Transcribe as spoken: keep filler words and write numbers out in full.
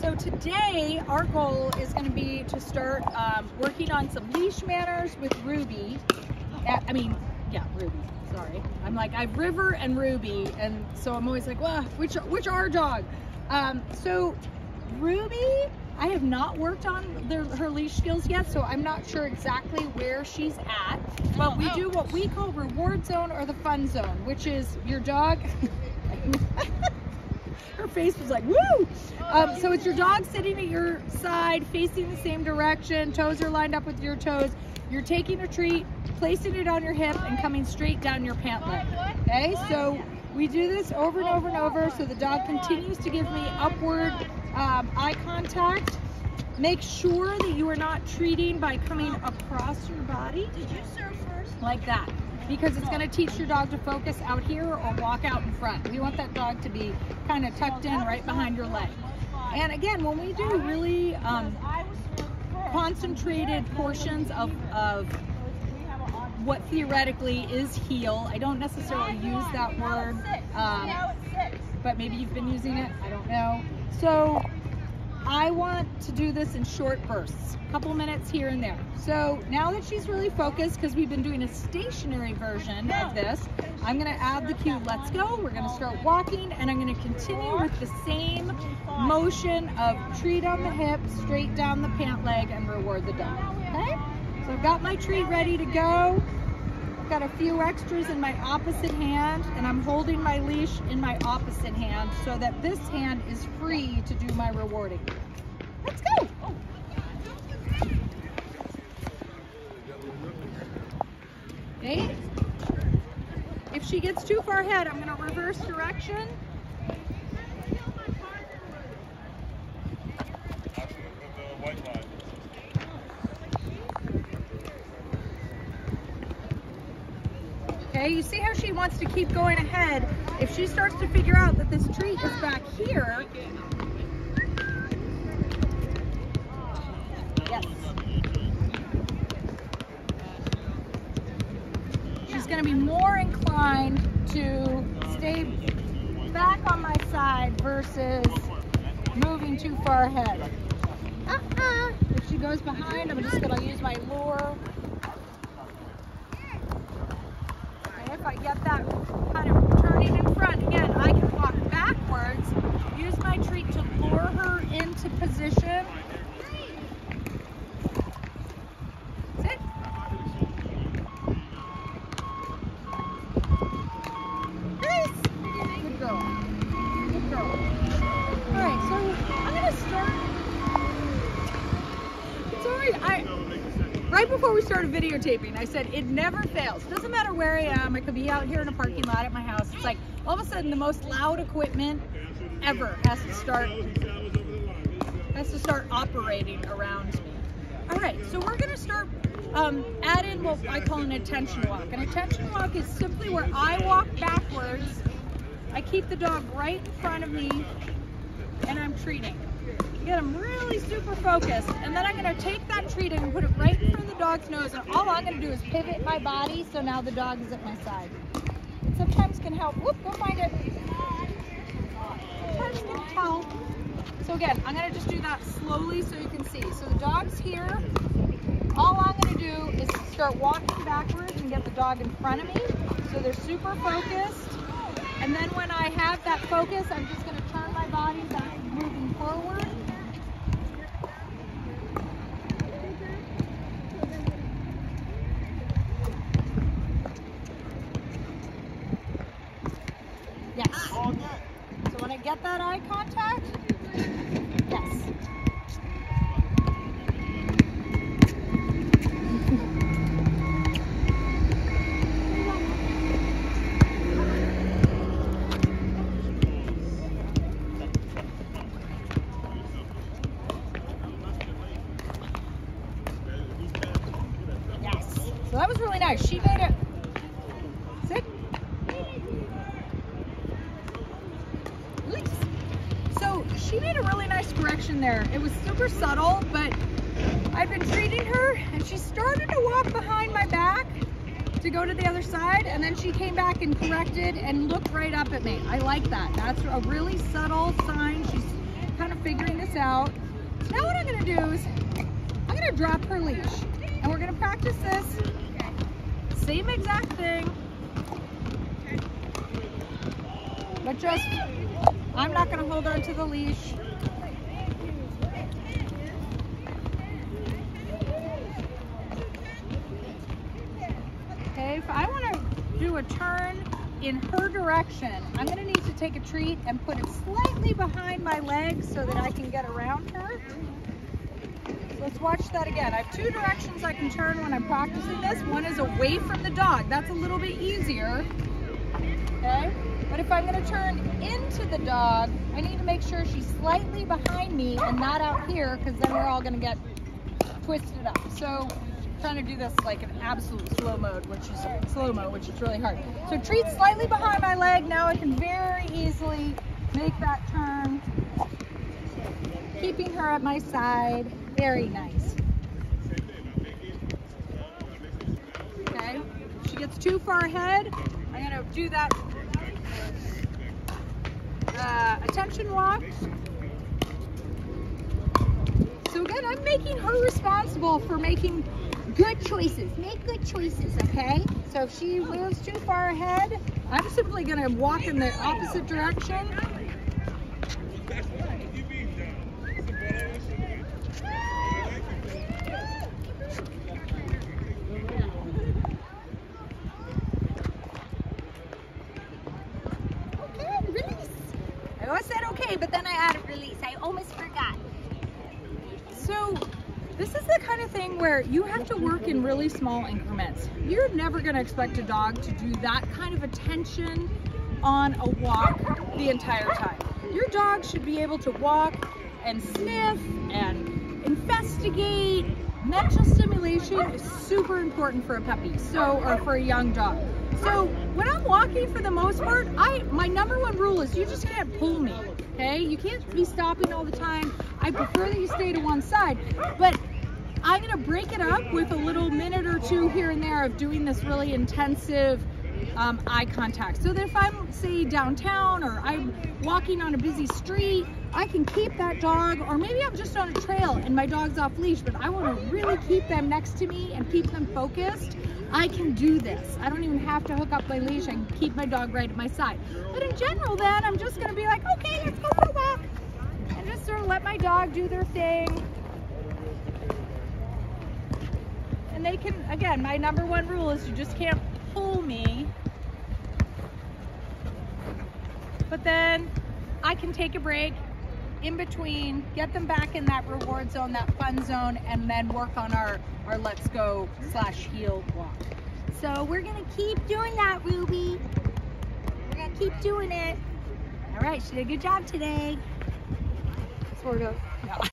So today our goal is going to be to start um, working on some leash manners with Ruby. Uh, I mean, yeah, Ruby. Sorry, I'm like I've River and Ruby, and so I'm always like, well, which which our dog? Um, so Ruby, I have not worked on their, her leash skills yet, so I'm not sure exactly where she's at. But we do what we call reward zone or the fun zone, which is your dog. Her face was like, woo! Um, so it's your dog sitting at your side, facing the same direction, toes are lined up with your toes. You're taking a treat, placing it on your hip, and coming straight down your pant leg. Okay, so we do this over and over and over, so the dog continues to give me upward um, eye contact. Make sure that you are not treating by coming across your body. Did you serve first? Like that. Because it's going to teach your dog to focus out here or walk out in front. We want that dog to be kind of tucked in right behind your leg. And again, when we do really um, concentrated portions of, of what theoretically is heel, I don't necessarily use that word, um, but maybe you've been using it, I don't know. So I want to do this in short bursts, a couple minutes here and there. So now that she's really focused, because we've been doing a stationary version of this, I'm going to add the cue, let's go. We're going to start walking, and I'm going to continue with the same motion of treat on the hip, straight down the pant leg, and reward the dog. Okay? So I've got my treat ready to go. I've got a few extras in my opposite hand, and I'm holding my leash in my opposite hand so that this hand is free to do my rewarding. Let's go. Okay. If she gets too far ahead, I'm going to reverse direction. Okay, you see how she wants to keep going ahead. If she starts to figure out that this treat is back here, yes, she's going to be more inclined to stay back on my side versus moving too far ahead. Uh-uh. If she goes behind, I'm just going to use my lure. If I get that kind of turning in front, again, I can walk backwards, use my treat to lure her into position. Sit. Nice. Good girl. Good girl. All right, so I'm going to start. Sorry, I... Right before we started videotaping, I said it never fails. Doesn't matter where I am. I could be out here in a parking lot at my house. It's like all of a sudden the most loud equipment ever has to start has to start operating around me. All right, so we're gonna start um, add in what I call an attention walk. An attention walk is simply where I walk backwards. I keep the dog right in front of me, and I'm treating. Again, I'm really super focused, and then I'm going to take that treat and put it right in front of the dog's nose, and all I'm going to do is pivot my body so now the dog is at my side. It sometimes can help. Whoop, go find it. Sometimes can help. So again, I'm going to just do that slowly so you can see. So the dog's here. All I'm going to do is start walking backwards and get the dog in front of me so they're super focused. And then when I have that focus, I'm just going to turn my body back, moving forward. Yes. So when I get that eye contact, yes. Yes. So that was really nice. She made it. Sit. So she made a really nice correction there. It was super subtle, but I've been treating her and she started to walk behind my back to go to the other side, and then she came back and corrected and looked right up at me. I like that. That's a really subtle sign. She's kind of figuring this out. out. So now what I'm gonna do is I'm gonna drop her leash, and we're gonna practice this same exact thing, but just I'm not gonna hold on to the leash. Okay, if I want to do a turn in her direction, I'm going to need to take a treat and put it slightly behind my legs so that I can get around her. So let's watch that again. I have two directions I can turn when I'm practicing this. One is away from the dog. That's a little bit easier. Okay? But if I'm going to turn into the dog, I need to make sure she's slightly behind me and not out here, because then we're all going to get twisted up. So trying to do this like an absolute slow mode, which is slow-mo, which is really hard. So treat slightly behind my leg. Now I can very easily make that turn, keeping her at my side. Very nice. Okay, she gets too far ahead. I'm gonna do that uh, attention walk. So again, I'm making her responsible for making good choices. Make good choices, okay? So if she moves too far ahead, I'm simply gonna walk in the opposite direction. Okay, release. I always said okay, but then I added release. I almost forgot. So this is the kind of thing where you have to work in really small increments. You're never going to expect a dog to do that kind of attention on a walk the entire time. Your dog should be able to walk and sniff and investigate. Mental stimulation is super important for a puppy, so or for a young dog. So when I'm walking, for the most part, I my number one rule is you just can't pull me. Okay, you can't be stopping all the time. I prefer that you stay to one side, but I'm gonna break it up with a little minute or two here and there of doing this really intensive um, eye contact. So that if I'm, say, downtown or I'm walking on a busy street, I can keep that dog, or maybe I'm just on a trail and my dog's off leash, but I wanna really keep them next to me and keep them focused. I can do this. I don't even have to hook up my leash. I can keep my dog right at my side. But in general then, I'm just gonna be like, okay, let's go for a walk. And just sort of let my dog do their thing. And they can, again, my number one rule is you just can't pull me. But then I can take a break in between, get them back in that reward zone, that fun zone, and then work on our, our let's go slash heel walk. So we're gonna keep doing that, Ruby. We're gonna keep doing it. All right, she did a good job today. Sort of. No.